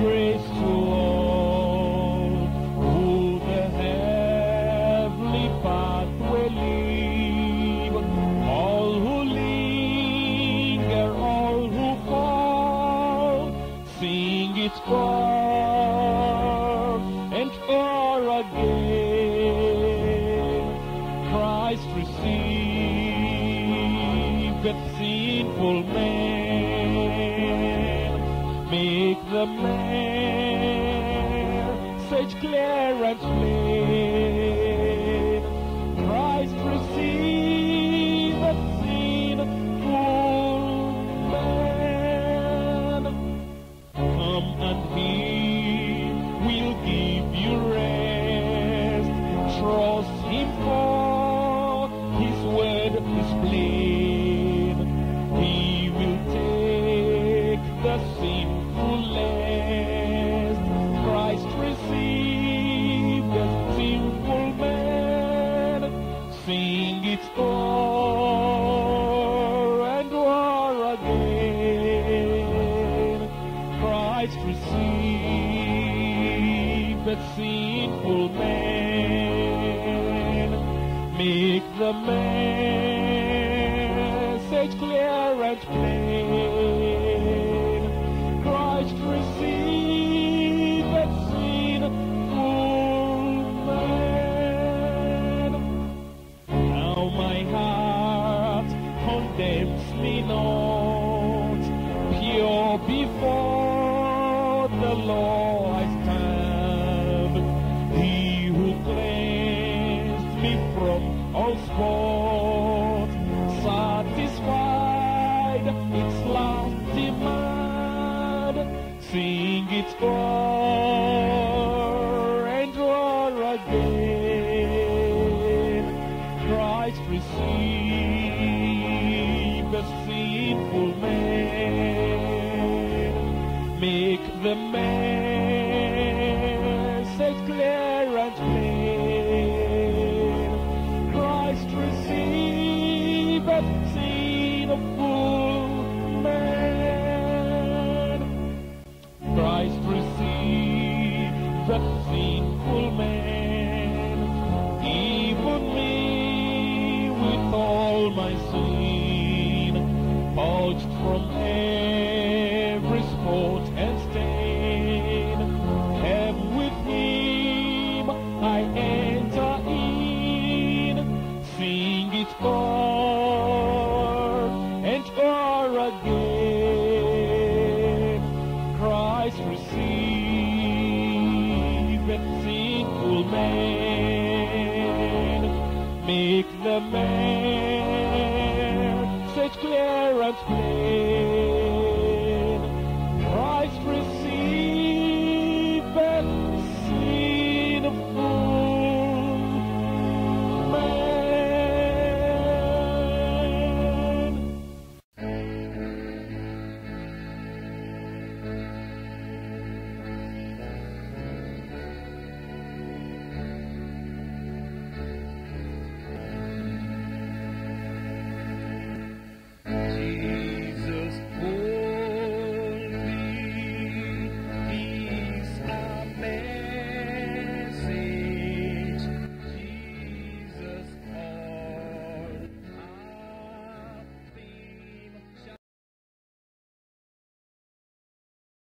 grace to all who the heavenly pathway leave, all who linger, all who fall, sing it o'er and o'er again. Christ received sinful man, make the message clear and plain. Christ received sinful man. Come and He will give you rest. Trust Him, for His word is plain. He will take the sinful last. Christ received the sinful man. Sing it o'er and o'er again. Christ received the sinful man. Make the message clear and plain. Christ received the sinful man. Now my heart condemns me not, pure before the law I stand. He who cleansed me from all spot, satisfied its last demand. Sing it o'er and o'er again. Christ received the sinful man. Make the message clear and plain. Christ received the sinful man. Christ received the sinful man. Even me with all my sin, purged from every spot and stain. Have with Him I enter in. Sing it o'er and o'er again. Christ received the sinful man. Make the message clear and plain.